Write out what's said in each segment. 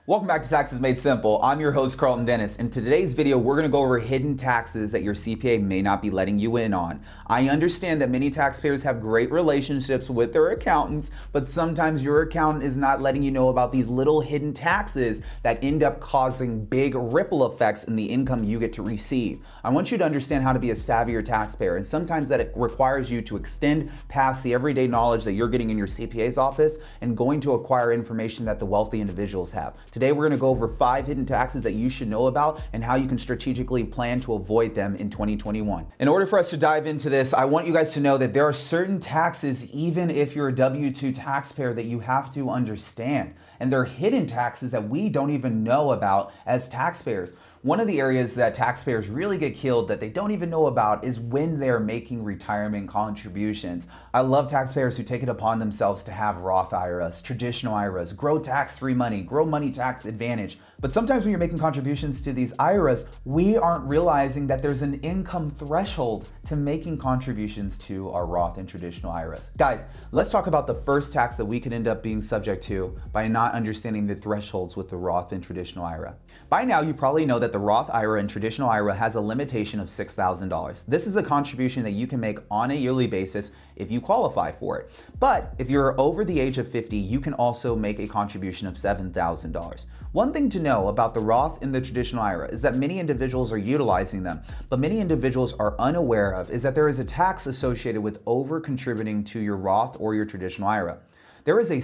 Welcome back to Taxes Made Simple. I'm your host, Karlton. In today's video, we're going to go over hidden taxes that your CPA may not be letting you in on. I understand that many taxpayers have great relationships with their accountants, but sometimes your accountant is not letting you know about these little hidden taxes that end up causing big ripple effects in the income you get to receive. I want you to understand how to be a savvier taxpayer, and sometimes that it requires you to extend past the everyday knowledge that you're getting in your CPA's office and going to acquire information that the wealthy individuals have. Today, we're going to go over 5 hidden taxes that you should know about and how you can strategically plan to avoid them in 2021. In order for us to dive into this, I want you guys to know that there are certain taxes, even if you're a W-2 taxpayer, that you have to understand. And they're hidden taxes that we don't even know about as taxpayers. One of the areas that taxpayers really get killed that they don't even know about is when they're making retirement contributions. I love taxpayers who take it upon themselves to have Roth IRAs, traditional IRAs, grow tax-free money, grow money tax advantage. But sometimes when you're making contributions to these IRAs, we aren't realizing that there's an income threshold to making contributions to our Roth and traditional IRAs. Guys, let's talk about the first tax that we could end up being subject to by not understanding the thresholds with the Roth and traditional IRA. By now, you probably know that the Roth IRA and traditional IRA has a limitation of $6,000. This is a contribution that you can make on a yearly basis if you qualify for it. But if you're over the age of 50, you can also make a contribution of $7,000. One thing to know about the Roth and the traditional IRA is that many individuals are utilizing them, but many individuals are unaware of is that there is a tax associated with over contributing to your Roth or your traditional IRA. There is a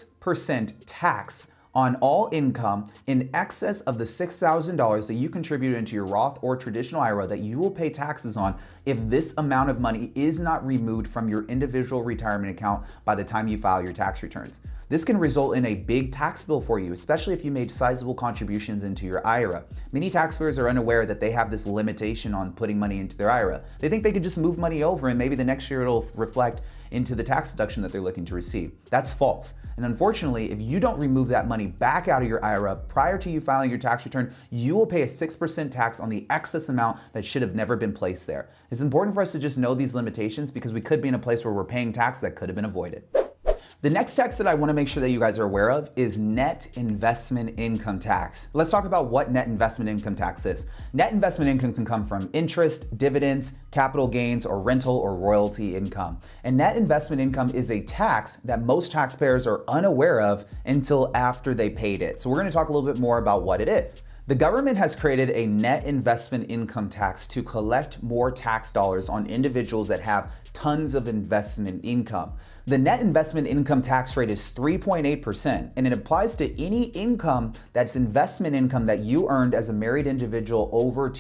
6% tax on all income in excess of the $6,000 that you contribute into your Roth or traditional IRA that you will pay taxes on if this amount of money is not removed from your individual retirement account by the time you file your tax returns. This can result in a big tax bill for you, especially if you made sizable contributions into your IRA. Many taxpayers are unaware that they have this limitation on putting money into their IRA. They think they could just move money over and maybe the next year it'll reflect into the tax deduction that they're looking to receive. That's false. And unfortunately, if you don't remove that money back out of your IRA prior to you filing your tax return, you will pay a 6% tax on the excess amount that should have never been placed there. It's important for us to just know these limitations because we could be in a place where we're paying tax that could have been avoided. The next tax that I want to make sure that you guys are aware of is net investment income tax. Let's talk about what net investment income tax is. Net investment income can come from interest, dividends, capital gains, or rental or royalty income. And net investment income is a tax that most taxpayers are unaware of until after they paid it. So we're going to talk a little bit more about what it is. The government has created a net investment income tax to collect more tax dollars on individuals that have tons of investment income. The net investment income tax rate is 3.8%, and it applies to any income that's investment income that you earned as a married individual over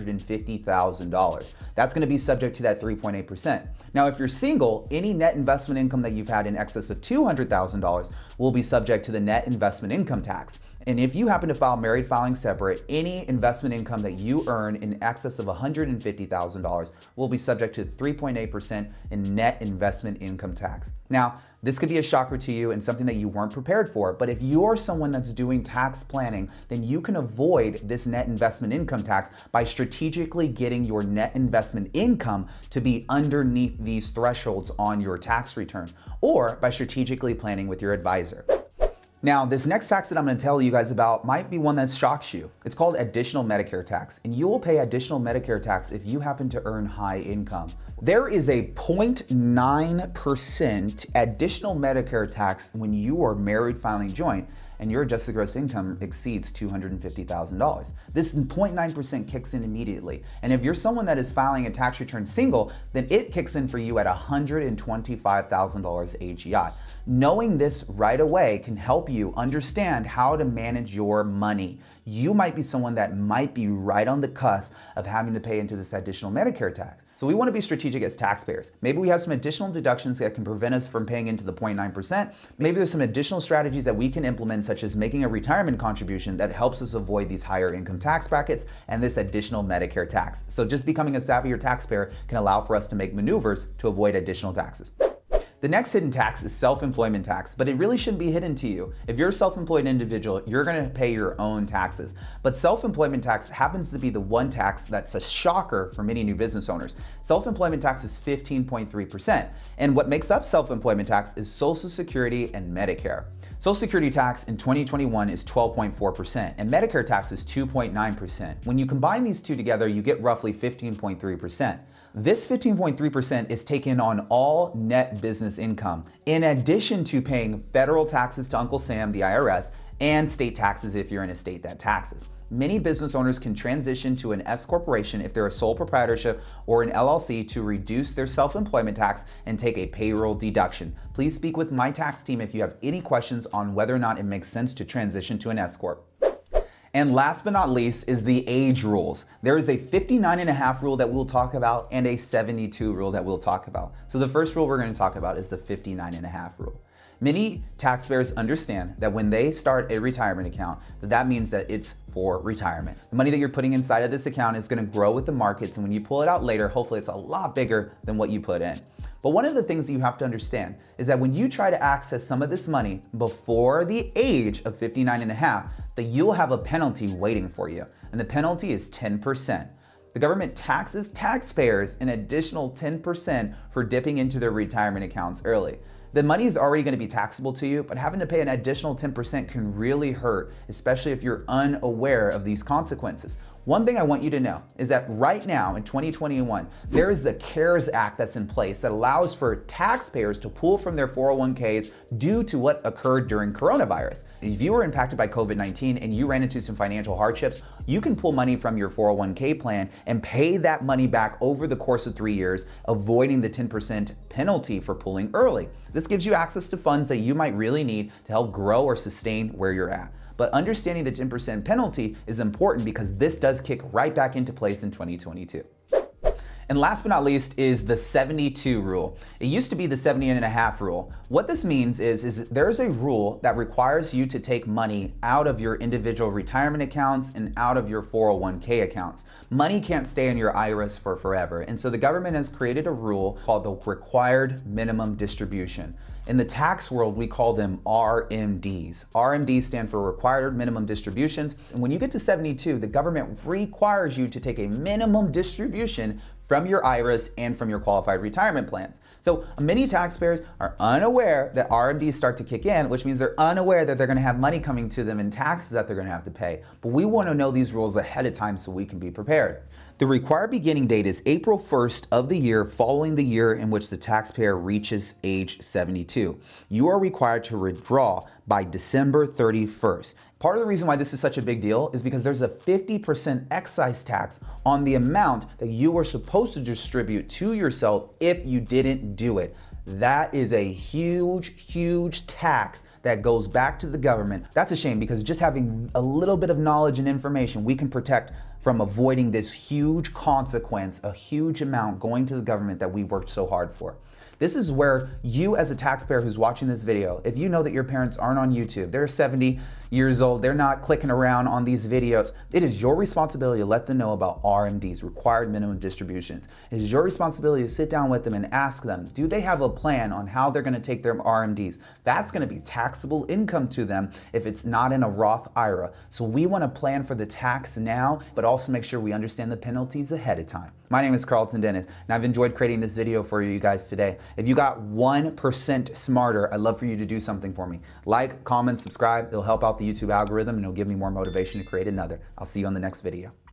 $250,000. That's going to be subject to that 3.8%. Now, if you're single, any net investment income that you've had in excess of $200,000 will be subject to the net investment income tax. And if you happen to file married filing separate, any investment income that you earn in excess of $150,000 will be subject to 3.8% in net investment income tax. Now, this could be a shocker to you and something that you weren't prepared for, but if you're someone that's doing tax planning, then you can avoid this net investment income tax by strategically getting your net investment income to be underneath these thresholds on your tax return, or by strategically planning with your advisor. Now, this next tax that I'm going to tell you guys about might be one that shocks you. It's called additional Medicare tax, and you will pay additional Medicare tax if you happen to earn high income. There is a 0.9% additional Medicare tax when you are married filing joint and your adjusted gross income exceeds $250,000. This 0.9% kicks in immediately. And if you're someone that is filing a tax return single, then it kicks in for you at $125,000 AGI. Knowing this right away can help you understand how to manage your money. You might be someone that might be right on the cusp of having to pay into this additional Medicare tax. So we want to be strategic as taxpayers. Maybe we have some additional deductions that can prevent us from paying into the 0.9%. Maybe there's some additional strategies that we can implement, such as making a retirement contribution that helps us avoid these higher income tax brackets and this additional Medicare tax. So just becoming a savvier taxpayer can allow for us to make maneuvers to avoid additional taxes. The next hidden tax is self-employment tax, but it really shouldn't be hidden to you. If you're a self-employed individual, you're gonna pay your own taxes. But self-employment tax happens to be the one tax that's a shocker for many new business owners. Self-employment tax is 15.3%. And what makes up self-employment tax is Social Security and Medicare. Social Security tax in 2021 is 12.4% and Medicare tax is 2.9%. When you combine these two together, you get roughly 15.3%. This 15.3% is taken on all net business income, in addition to paying federal taxes to Uncle Sam, the IRS, and state taxes if you're in a state that taxes. Many business owners can transition to an S corporation if they're a sole proprietorship or an LLC to reduce their self-employment tax and take a payroll deduction. Please speak with my tax team if you have any questions on whether or not it makes sense to transition to an S corp. And last but not least is the age rules. There is a 59.5 rule that we'll talk about and a 72 rule that we'll talk about. So the first rule we're going to talk about is the 59.5 rule. Many taxpayers understand that when they start a retirement account, that means that it's for retirement. The money that you're putting inside of this account is going to grow with the markets, and when you pull it out later, hopefully it's a lot bigger than what you put in. But one of the things that you have to understand is that when you try to access some of this money before the age of 59.5, that you'll have a penalty waiting for you, and the penalty is 10%. The government taxes taxpayers an additional 10% for dipping into their retirement accounts early. The money is already going to be taxable to you, but having to pay an additional 10% can really hurt, especially if you're unaware of these consequences. One thing I want you to know is that right now in 2021, there is the CARES Act that's in place that allows for taxpayers to pull from their 401ks due to what occurred during coronavirus. If you were impacted by COVID-19 and you ran into some financial hardships, you can pull money from your 401k plan and pay that money back over the course of 3 years, avoiding the 10% penalty for pulling early. This gives you access to funds that you might really need to help grow or sustain where you're at. But understanding the 10% penalty is important because this does kick right back into place in 2022. And last but not least is the 72 rule. It used to be the 70.5 rule. What this means is there's a rule that requires you to take money out of your individual retirement accounts and out of your 401k accounts. Money can't stay in your IRAs for forever. And so the government has created a rule called the required minimum distribution. In the tax world, we call them RMDs. RMDs stand for required minimum distributions. And when you get to 72, the government requires you to take a minimum distribution from your IRAs and from your qualified retirement plans. So many taxpayers are unaware that RMDs start to kick in, which means they're unaware that they're gonna have money coming to them in taxes that they're gonna have to pay. But we wanna know these rules ahead of time so we can be prepared. The required beginning date is April 1st of the year following the year in which the taxpayer reaches age 72. You are required to withdraw by December 31st. Part of the reason why this is such a big deal is because there's a 50% excise tax on the amount that you were supposed to distribute to yourself if you didn't do it. That is a huge, huge tax that goes back to the government. That's a shame because just having a little bit of knowledge and information, we can protect from avoiding this huge consequence, a huge amount going to the government that we worked so hard for. This is where you as a taxpayer who's watching this video, if you know that your parents aren't on YouTube, they're 70 years old, they're not clicking around on these videos, it is your responsibility to let them know about RMDs, required minimum distributions. It is your responsibility to sit down with them and ask them, do they have a plan on how they're gonna take their RMDs? That's gonna be taxable income to them if it's not in a Roth IRA. So we wanna plan for the tax now, but also make sure we understand the penalties ahead of time. My name is Karlton Dennis, and I've enjoyed creating this video for you guys today. If you got 1% smarter, I'd love for you to do something for me. Like, comment, subscribe. It'll help out the YouTube algorithm and it'll give me more motivation to create another. I'll see you on the next video.